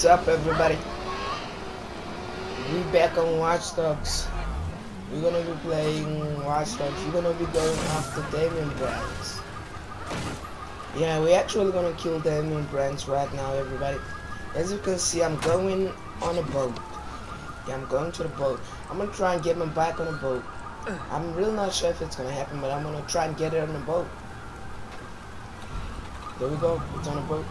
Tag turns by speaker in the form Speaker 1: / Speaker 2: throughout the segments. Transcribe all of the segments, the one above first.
Speaker 1: What's up, everybody? We back on Watch Dogs. We're gonna be playing Watch Dogs. We're gonna be going after Damien Brands. Yeah, we're actually gonna kill Damien Brands right now, everybody. As you can see, I'm going on a boat. Yeah, I'm going to the boat. I'm gonna try and get my bike on a boat. I'm really not sure if it's gonna happen, but I'm gonna try and get it on the boat. There we go. It's on a boat.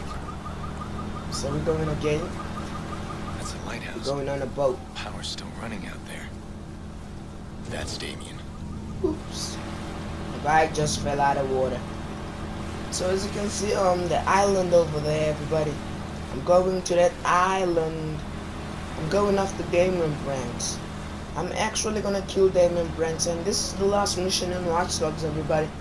Speaker 1: So we're going again.
Speaker 2: That's a lighthouse.
Speaker 1: We're going on a boat.
Speaker 2: Power's still running out there. That's Damien.
Speaker 1: Oops. The bike just fell out of water. So as you can see on the island over there, everybody, I'm going to that island. I'm going after Damien Brands. I'm actually gonna kill Damien Brands, and this is the last mission in Watch Dogs, everybody.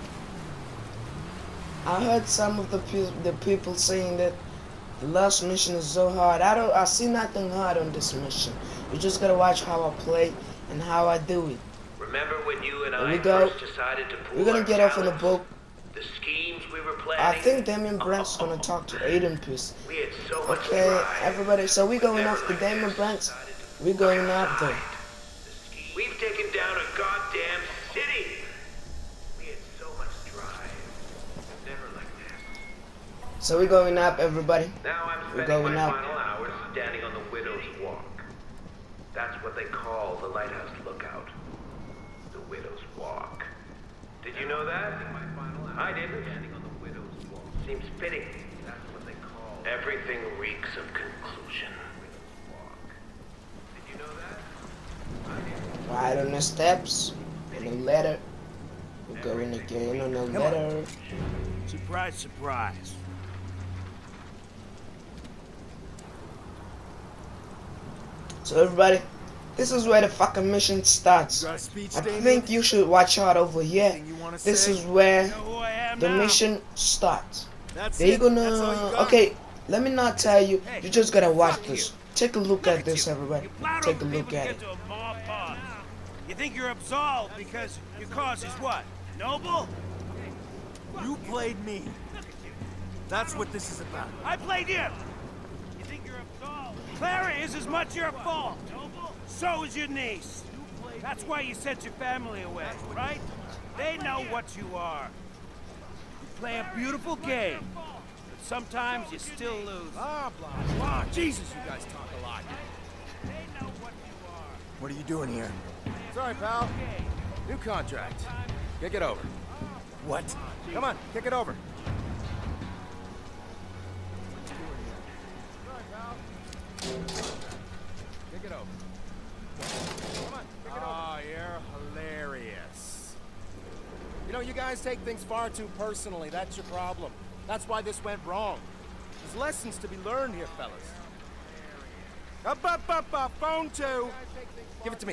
Speaker 1: I heard some of the people saying that the last mission is so hard. I see nothing hard on this mission. You just gotta watch how I play and how I do it.
Speaker 3: Remember when you and
Speaker 1: There we
Speaker 3: I
Speaker 1: go.
Speaker 3: first decided to pool
Speaker 1: We're gonna
Speaker 3: our
Speaker 1: get off on the
Speaker 3: talents?
Speaker 1: boat.
Speaker 3: The schemes we were planning.
Speaker 1: I think Damien Brands is gonna talk to Aiden Piece.
Speaker 3: We had so much
Speaker 1: Okay,
Speaker 3: drive.
Speaker 1: everybody. So we're going
Speaker 3: Never
Speaker 1: after
Speaker 3: like
Speaker 1: Damien
Speaker 3: this.
Speaker 1: Brands. We're going after.
Speaker 3: We've taken down a goddamn city. We had so much drive. Never like this.
Speaker 1: So we're going up, everybody.
Speaker 3: Now I'm
Speaker 1: We're
Speaker 3: spending
Speaker 1: going
Speaker 3: my
Speaker 1: up.
Speaker 3: final hours standing on the Widow's Walk. That's what they call the lighthouse lookout. The Widow's Walk. Did you know that? I didn't. Seems fitting. That's what they call. Everything reeks of conclusion. Did you know that? I didn't.
Speaker 1: Right on the steps. On the ladder. We're going again on the ladder.
Speaker 4: Surprise, surprise.
Speaker 1: So everybody, this is where the fucking mission starts.
Speaker 4: Got a speech
Speaker 1: I
Speaker 4: statement?
Speaker 1: think you should watch out over here.
Speaker 4: Anything you wanna
Speaker 1: This
Speaker 4: say?
Speaker 1: is where
Speaker 4: You know who I am
Speaker 1: the
Speaker 4: now?
Speaker 1: mission starts.
Speaker 4: That's
Speaker 1: They're
Speaker 4: it. That's all you
Speaker 1: gonna.
Speaker 4: got?
Speaker 1: Okay, let me not tell you.
Speaker 4: Hey,
Speaker 1: You just gotta watch
Speaker 4: fuck
Speaker 1: this.
Speaker 4: you.
Speaker 1: Take a look at this,
Speaker 4: you.
Speaker 1: everybody.
Speaker 4: You plowed
Speaker 1: Take a
Speaker 4: over
Speaker 1: look
Speaker 4: people
Speaker 1: at
Speaker 4: to
Speaker 1: it.
Speaker 4: get to a mob boss. You think you're absolved because your cause is what? Noble? You played me. That's what this is about. I played you. You think you're absolved? Clara is as much your fault. Noble? So is your niece. That's why you sent your family away, right? They know what you are. You play a beautiful game. But sometimes you still lose. Blah, blah, blah. Jesus, you guys talk a lot. They know what you are.
Speaker 5: What are you doing here? Sorry, pal. New contract. Kick it over. What? Come on, kick it over. Sorry, pal. Kick it over. Come on, kick it over. Oh, you're hilarious. You know, you guys take things far too personally. That's your problem. That's why this went wrong. There's lessons to be learned here, fellas. Up, phone two. Give it to me.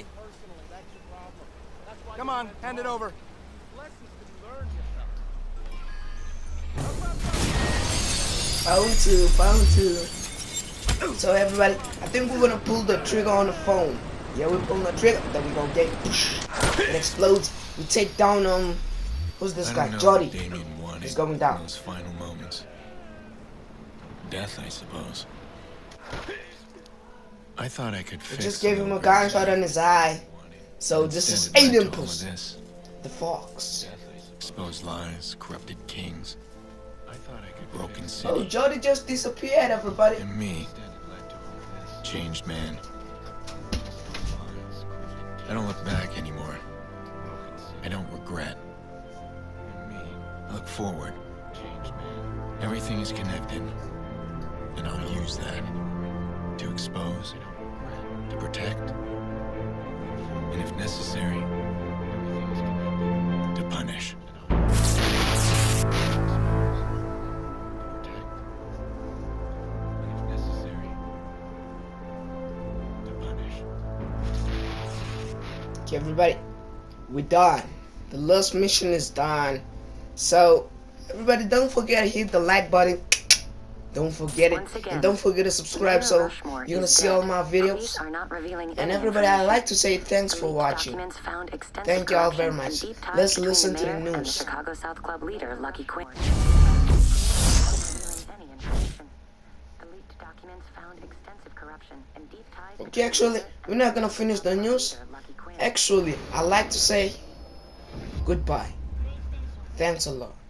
Speaker 5: Come on, hand it over.
Speaker 1: Phone two. So everybody, I think we're gonna pull the trigger on the phone. Yeah, we're pulling the trigger, then we gonna get it explodes. We take down who's this guy? Jody. He's going down.
Speaker 2: Those final moments. Death, I suppose. I thought I could
Speaker 1: We
Speaker 2: fix.
Speaker 1: just gave him a
Speaker 2: little
Speaker 1: gunshot
Speaker 2: bit.
Speaker 1: in his eye. So this is
Speaker 2: Instead, it led
Speaker 1: Aiden
Speaker 2: to all of
Speaker 1: Piece,
Speaker 2: this.
Speaker 1: the fox.
Speaker 2: Exposed lies, corrupted kings. I thought I could broken city.
Speaker 1: Oh, Jody just disappeared, everybody.
Speaker 2: And me, changed man. I don't look back anymore. I don't regret. I look forward. Everything is connected, and I'll use that to expose, to protect, and if necessary, to punish.
Speaker 1: Okay, everybody, we're done. The last mission is done. So, everybody, don't forget to hit the like button. Don't forget it. And don't forget to subscribe so you're gonna see all my videos. And everybody, I'd like to say thanks for watching. Thank you all very much. Let's listen to the news.
Speaker 6: Chicago South Club leader, Lucky Quinn. documents found extensive corruption and deep ties.
Speaker 1: Okay, actually, we're not gonna finish the news. Actually, I'd like to say goodbye. Thanks a lot.